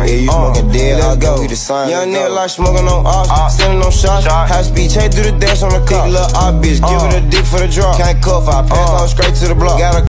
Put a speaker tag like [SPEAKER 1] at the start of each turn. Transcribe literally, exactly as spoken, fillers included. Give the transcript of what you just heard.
[SPEAKER 1] Yeah, you smoking dead, I'll go. We the sign. Young nigga like smoking on ops, selling on shots. High speed, chase through the dash on the cop. Little op bitch, give it a dick for the drop. Can't cuff, I pass on straight to the block. Got a